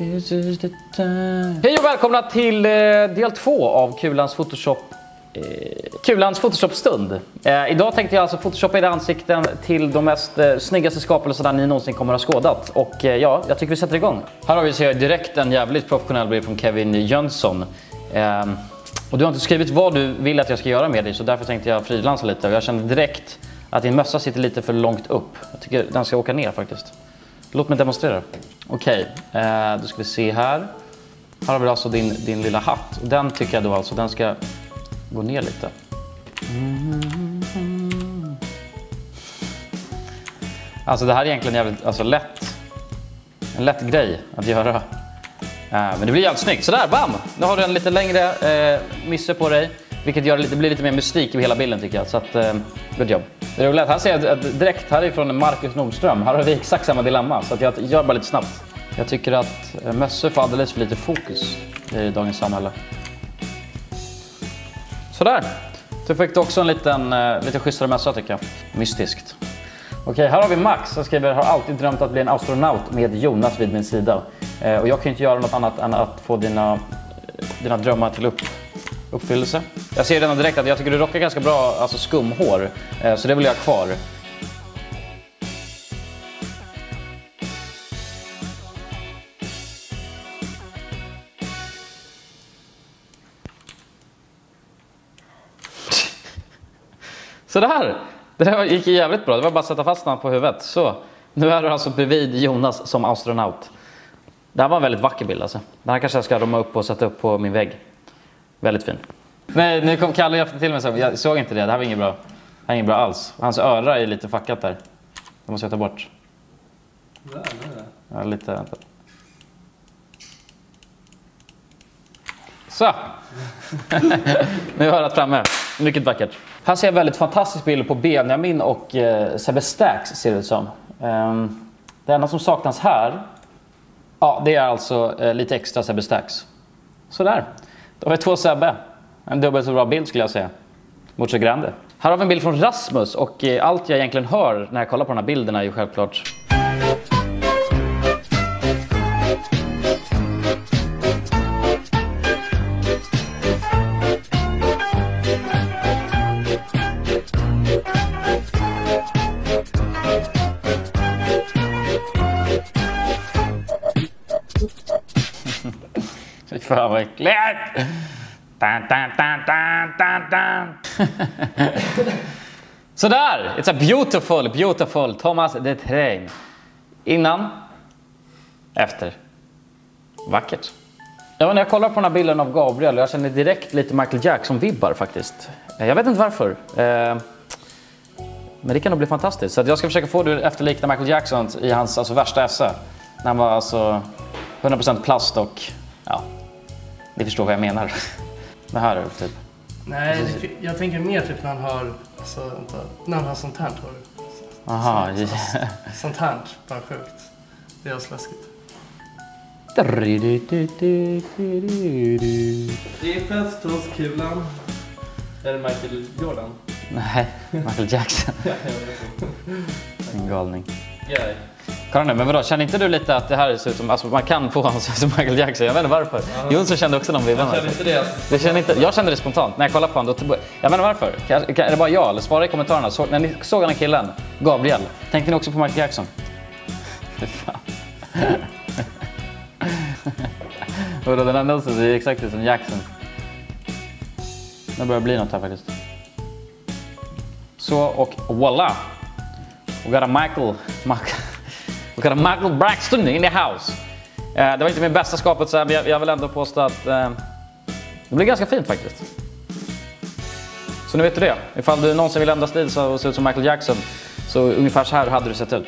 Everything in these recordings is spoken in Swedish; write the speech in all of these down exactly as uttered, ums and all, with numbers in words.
Hej och välkomna till eh, del två av Kulans Photoshop eh, Kulans Photoshop-stund. eh, Idag tänkte jag alltså photoshoppa era ansikten till de mest eh, snyggaste skapelserna ni någonsin kommer att ha skådat. Och eh, ja, jag tycker vi sätter igång. Här har vi så direkt en jävligt professionell bild från Kevin Jönsson. eh, Och du har inte skrivit vad du vill att jag ska göra med dig, så därför tänkte jag frilansa lite. Och jag kände direkt att din mössa sitter lite för långt upp. Jag tycker den ska åka ner faktiskt. Låt mig demonstrera. Okej, eh, då ska vi se här. Här har vi alltså din, din lilla hatt. Den tycker jag då alltså, den ska gå ner lite. Mm. Alltså det här är egentligen jävligt alltså, lätt. En lätt grej att göra. Eh, men det blir jävligt snyggt. Sådär, bam! Nu har du en lite längre eh, mysse på dig. Vilket gör det, det blir lite mer mystik i hela bilden tycker jag. Så att, eh, good job. Det är roligt. Här ser jag direkt, här är från Marcus Nordström. Här har vi exakt samma dilemma. Så att jag gör bara lite snabbt. Jag tycker att mössor får alldeles för lite fokus i dagens samhälle. Sådär. Du fick också en liten, lite schysstare mössa tycker jag. Mystiskt. Okej, här har vi Max. Jag skriver, har alltid drömt att bli en astronaut med Jonas vid min sida. Och jag kan inte göra något annat än att få dina, dina drömmar till upp. uppfyllelse. Jag ser redan direkt att jag tycker du rockar ganska bra alltså skumhår, så det vill jag ha kvar. Så det här, det här gick jävligt bra. Det var bara att sätta fast den på huvudet. Så, nu är du alltså bredvid Jonas som astronaut. Det här var en väldigt vacker bild alltså. Den här kanske jag ska roma upp och sätta upp på min vägg. Väldigt fin. Nej, nu kom Kalle och hjälpte till mig så. Jag såg inte det. Det här var inget bra. Det här är inget bra alls. Hans öra är lite fackat där. Det måste jag ta bort. Där, där. Ja, lite. Vänta. Så. Nu har jag det framme. Mycket vackert. Här ser jag väldigt fantastisk bild på Benjamin och eh, Sebbe Stax ser det ut som. Um, det enda som saknas här. Ja, det är alltså eh, lite extra Sebbe Stax. Sådär. Då har vi två Sebbe. En dubbelt så bra bild skulle jag säga. Mucho grande. Här har vi en bild från Rasmus. Och eh, allt jag egentligen hör när jag kollar på de här bilderna är ju självklart... Fy fan vad äckligt! Dun, dun, dun, dun, dun, dun. Sådär! It's a beautiful, beautiful Thomas de Train. Innan. Efter. Vackert. Ja, när jag kollar på den här bilden av Gabriel, jag känner direkt lite Michael Jackson-vibbar faktiskt. Jag vet inte varför. Men det kan nog bli fantastiskt. Så jag ska försöka få det efterlikna Michael Jackson i hans alltså, värsta esse. När han var alltså hundra procent plast och ja, ni förstår vad jag menar. Det här är typ. Nej, det, jag tänker mer typ när han har alltså, vänta, när han har sånt här hår. Aha, så, så, sånt här, bara sjukt. Det är släskigt. Det är fest hos Kulan. Är det Michael Jordan? Nej, Michael Jackson. En galning. Yeah. Kolla nu, men vadå, känner inte du lite att det här ser ut som, alltså man kan få honom som Michael Jackson, jag vet inte varför. Uh-huh. Jonsson kände också de vibbarna. Jag kände inte det. det kände inte, jag kände det spontant, när jag kollade på honom, då, jag vet inte varför. Kan, kan, är det bara jag, eller svara i kommentarerna, så, när ni såg den här killen, Gabriel, tänkte ni också på Michael Jackson? Fy fan. Vadå, den här nosen ser exakt ut som Jackson. Det börjar bli något här faktiskt. Så, och voila! We got a Michael... Michael We got a Michael Braxton in the house. Eh, det var inte min bästa skapelse, men jag, jag vill ändå påstå att eh, det blir ganska fint faktiskt. Så nu vet du det. Ifall du någonsin vill ändra stil så ser ut som Michael Jackson, så ungefär så här hade du sett ut.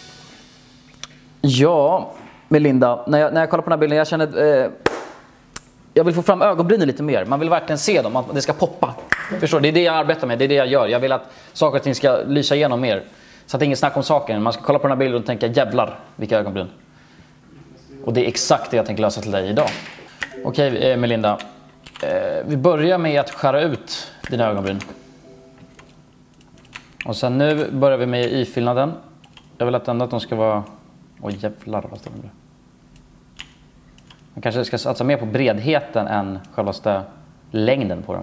Ja, Melinda, när jag, när jag kollar på den här bilden, jag känner... Eh, jag vill få fram ögonbrynen lite mer. Man vill verkligen se dem, att det ska poppa. Förstår du? Det är det jag arbetar med, det är det jag gör. Jag vill att saker och ting ska lysa igenom mer. Så att det är inget snack om saken. Man ska kolla på den här bilden och tänka, jävlar, vilka ögonbryn. Och det är exakt det jag tänker lösa till dig idag. Okej, Melinda. Eh, vi börjar med att skära ut dina ögonbryn. Och sen nu börjar vi med ifyllnaden. Jag vill att ändå att de ska vara... Oj jävlar vad står det. Man kanske ska satsa mer på bredheten än självaste längden på dem.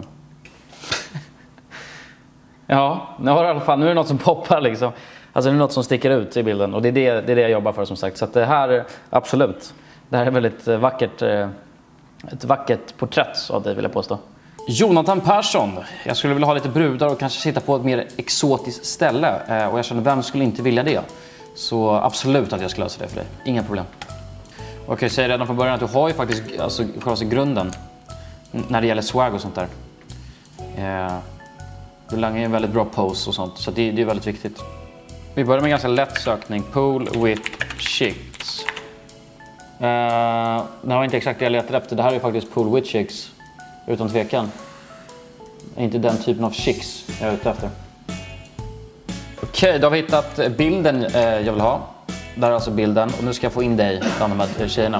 Ja, nu har i alla fall, nu är det något som poppar liksom. Alltså det är något som sticker ut i bilden och det är det, det, är det jag jobbar för som sagt. Så att det här, absolut. Det här är väldigt vackert, ett vackert porträtt av dig vill jag påstå. Jonathan Persson. Jag skulle vilja ha lite brudar och kanske sitta på ett mer exotiskt ställe. Och jag känner, vem skulle inte vilja det? Så absolut att jag ska lösa det för dig. Inga problem. Okej, jag säger redan från början att du har ju faktiskt alltså, själva grunden när det gäller swag och sånt där. Eh, du langar en väldigt bra pose och sånt, så det, det är väldigt viktigt. Vi börjar med en ganska lätt sökning. Pool with chicks. Eh, det var inte exakt det jag letade efter. Det här är ju faktiskt pool with chicks. Utan tvekan. Det är inte den typen av chicks jag är ute efter. Okej, då har vi hittat bilden eh, jag vill ha. Där är alltså bilden och nu ska jag få in dig bland de här tjejerna.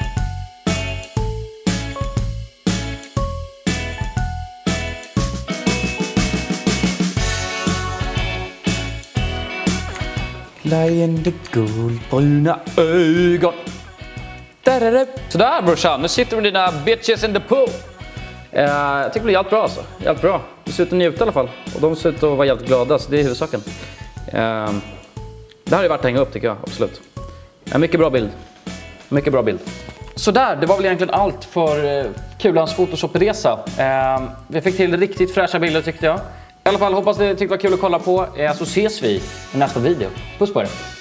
Leende guldbruna ögon. Sådär brorsan, nu sitter du med dina bitches in the pool. Uh, jag tycker det blir jävligt bra alltså. Jävligt bra. Du ser ut att njuta i alla fall. Och de ser ut att vara jävligt glada, så det är huvudsaken. Uh, det här är värt att hänga upp tycker jag, absolut. En mycket bra bild. Mycket bra bild. Så där, det var väl egentligen allt för uh, Kulans Photoshop-resa. Uh, vi fick till riktigt fräscha bilder tyckte jag. I alla fall hoppas ni tyckte det var kul att kolla på. Uh, så ses vi i nästa video. Puss på er.